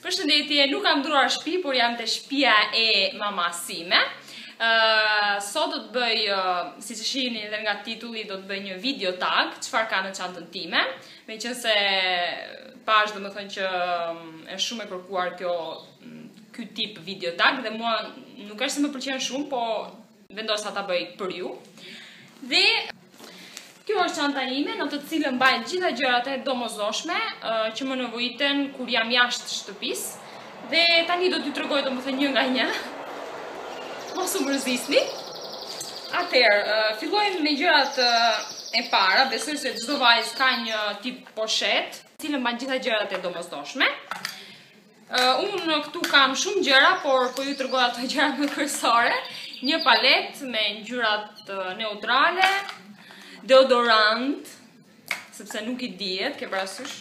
Përshëndetje, nuk kam ndruar shtëpi, por jam te shtëpia e mamasime. Sot do të bëj, siç e shihni edhe nga titulli, do të bëj një video tag, çfarë ka në çantën time, meqense pash domethënë që është shumë e kërkuar ky tip video tag dhe mua nuk është se më pëlqen shumë, po vendosa ta bëj për ju. Dhe kjo është çanta ime, në të cilën mbaj gjitha gjërat e domosdoshme që më nevojiten kur jam jashtë shtëpisë. Dhe tani do t'ju tregoj domethënë një nga një. Mos u mërzisni. Atëherë, fillojmë me gjërat e para. Besoj se çdo vajzë ka një tip poshet, në cilën mbaj gjitha gjërat e domosdoshme. Unë këtu kam shumë gjëra, por po ju tregoj ato gjërat më kryesore. Një palet me ngjyrat neutrale, deodorant, sepse nuk i dihet, ke parasysh.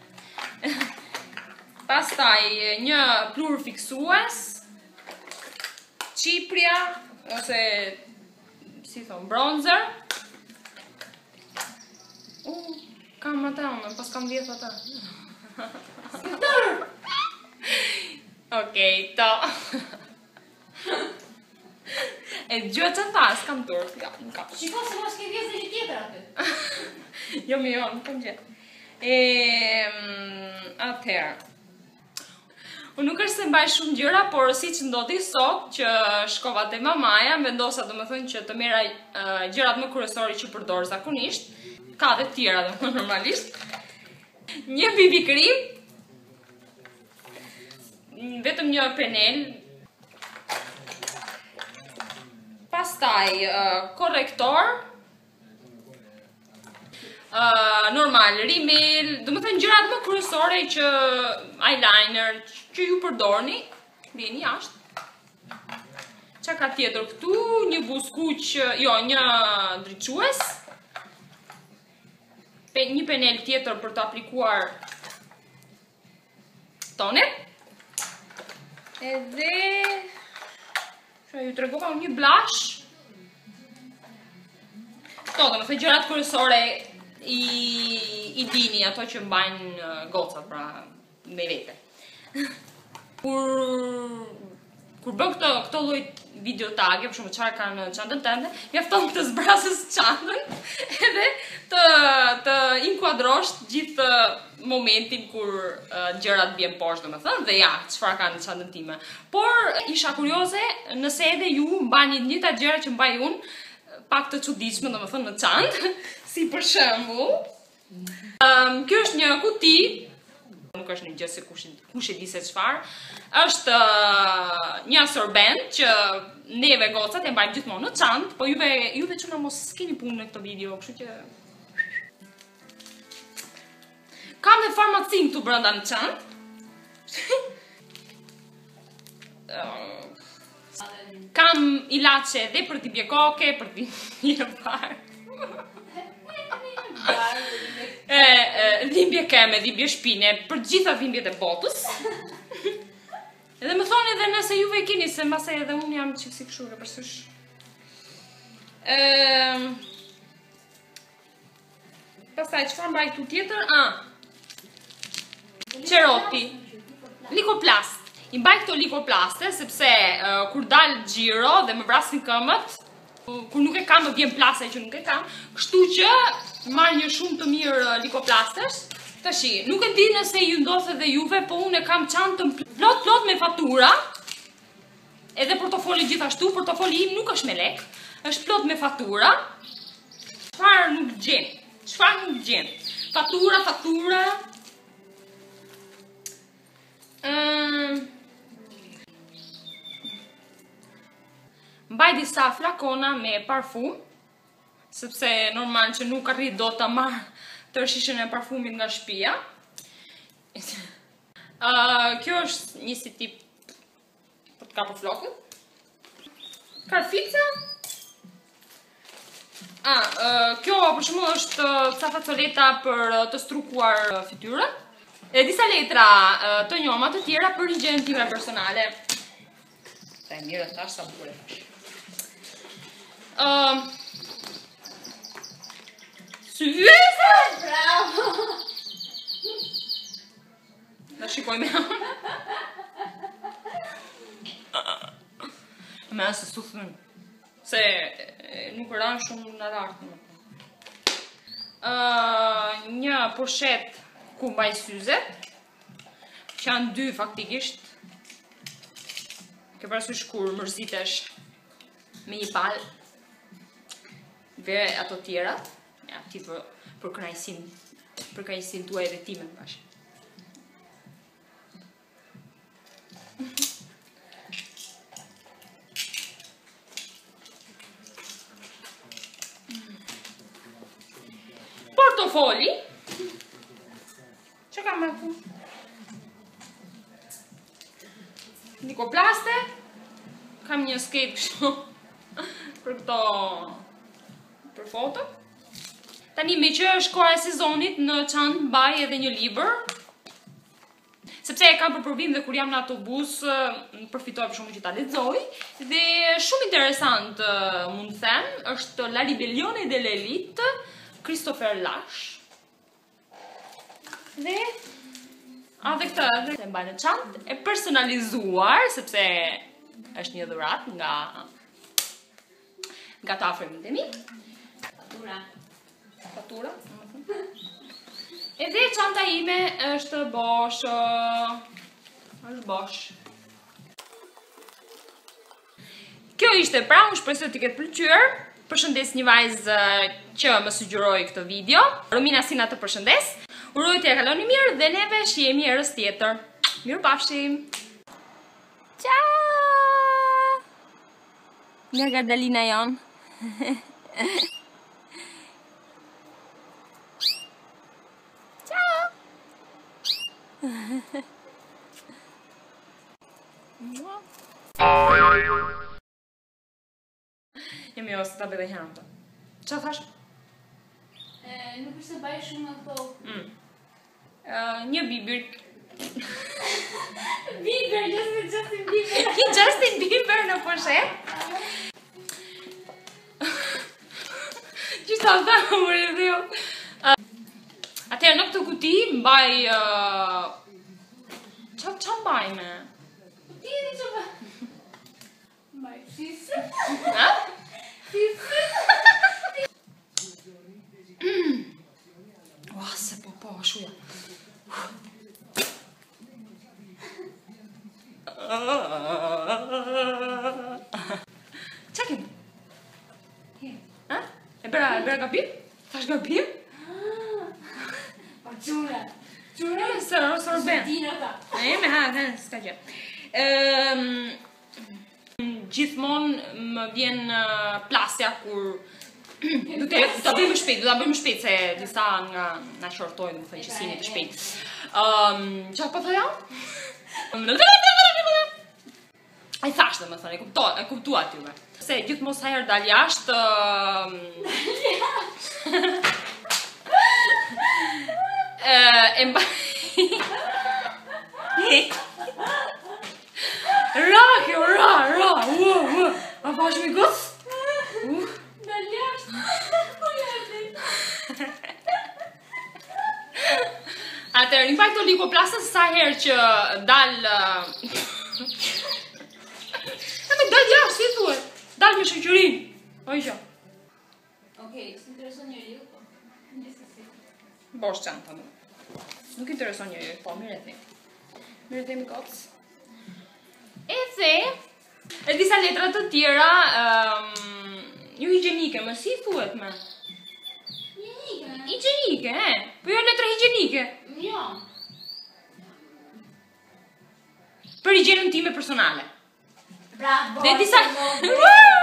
Pastaj një plur fiksues, qipria, ose si thon, bronzer. Kam ata unë, pas kam 10 ata. Okej, to. E gjë që tha, s'kam turp, ja, nuk kam. Shiko se mos ke vjesë një tjetër aty. Jo, nuk kam gjetë. Atëherë. Unë nuk është se mbaj shumë gjëra, por siç ndodhi sot që shkova te mamaja, vendosa domethënë që të merra gjërat më kryesore që përdor zakonisht. Ka dhe tjera domethënë normalisht. Një BB cream, vetëm një penel. Pastaj korrektor, normal, rimel, domethënë gjërat më kryesore që eyeliner që ju përdorni, vjen jashtë. Çka ka tjetër këtu? Një buzëkuq, jo, një ndriçues. Një penel tjetër për të aplikuar toner. Edhe ju tregova një blush. Këto domethënë gjërat kryesore i dini, ato që mbajnë gocat pra me vete. Kur bën këto lloj video tage, për shembull çfarë ka në çantën tënde, mjafton të zbrasësh çantën edhe të inkuadrosh gjithë momentin kur gjërat vjen poshtë, domethënë, dhe ja, çfarë ka në çantën time. Por isha kurioze nëse edhe ju mbani të njëjtat gjëra që mbaj unë, pak të çuditshme domethënë në çantë, si për shembull, kjo është një kuti, nuk është një gjë se kush e di se çfarë, është një absorbent që neve gocat e mbajmë gjithmonë në çantë, po juve çuna mos keni punë në këtë video, kështu që kam dhe farmacin këtu brenda në çantë. Kam ilaçe edhe për t'i bje koke, për t'i bje barë. Dhimbje keme, dhimbje shpine, për gjitha dhimbjet e botës. Edhe më thoni edhe nëse juve e keni, se mbase edhe unë jam qik si këshur e përsysh. Pastaj, çfarë mbaj këtu tjetër? Qeroti, likoplast. I mbaj këto likoplaste, sepse kur dal xhiro dhe më vrasin këmbët, kur nuk e kam më vjen plase që nuk e kam, kështu që marr një shumë të mirë likoplastesh. Tashi, nuk e di nëse ju ndodh edhe juve, po unë e kam çantën plot me fatura. Edhe portofoli gjithashtu, portofoli im nuk është me lek, është plot me fatura. Çfarë nuk gjen? Fatura. Mbaj disa flakona me parfum, sepse normal që nuk arrit do të marr tërë shishën e parfumit nga shtëpia. Kjo është një si tip për të kapur flokët. Karfica. Kjo për shembull është ca facoleta për të strukuar fytyrën. E disa letra të njoma të tjera për higjienën time personale. Ta e mirë tash sa bukur e thash. Syze! Bravo! shikoj me anë. Me anë se sufën. Se nuk ranë shumë në lartë. Një poshet ku mbaj syzet, që janë 2 faktikisht. Ke parasysh kur mërzitesh me një palë, ve ato tjera, ja, ti për kënaqësinë tuaj dhe time bash. Portofoli. Që kam me këtu? Nikoplaste. Kam një skate kështu për këto për foto. Tani me që është koha e sezonit, në çantë mbaj edhe një libër. Sepse e kam për provim dhe kur jam në autobus, përfitoj për shumë që ta lexoj. Dhe shumë interesant, mund të them, është La Ribellione dell'Elite, Christopher Lash. Dhe edhe këtë e mbaj në çantë, e personalizuar, sepse është një dhuratë nga të afërmit e mi. Fatura. Edhe çanta ime është bosh. Kjo ishte pra, unë shpresoj të ketë pëlqyer. Përshëndes një vajzë që më sugjeroi këtë video. Romina Sina të përshëndes. Uroj t'ja kaloni mirë dhe neve shihemi herës tjetër. Mirupafshim. Ciao! Nga Gardalina janë. Ciao! Jam jo, se ta bëve herën të. Qa thash? Nuk është të bëj shumë ato. Një bibir. Bieber, Justin Bieber. Ki Justin Bieber në poshet? Qishtë ta më mërë dhe jo. Atëherë në këtë kuti mbaj... Qa mbaj me? Ti e di që mbaj? Mbaj fisë. Ha? Fisë. Ua, se po, shuja. Qa kemë? Ha? E bera gabim? Thash gabim? Pa qure. Sorben. Dina ta. E me ha, s'ka gjë. Gjithmonë më vjen plasja kur do ta bëjmë shpejt se disa nga shortojnë, më thënë që sini të shpejt. Qa po thoja? Ai thash dhe më thënë, e kuptua tyve. Se gjithmos herë dal jashtë... E mbaj... Ra, a fash mi gës? Dal jashtë. Atëherë, një pak të likoplasës sa herë që dal... Dal jashtë, si thuhet? Dal me shoqërinë. Oj që. Okej, s'intereson njeriu, po. Njësësi. Bosh çanta më. Nuk intereson njeriu, po, mirë e them. Mirë e them gocë. E disa letra të tjera, jo higjienike, më si thuhet me? Higjienike, po jo letra higjienike. Jo. Për higjienën time personale. Bravo. Dhe disa...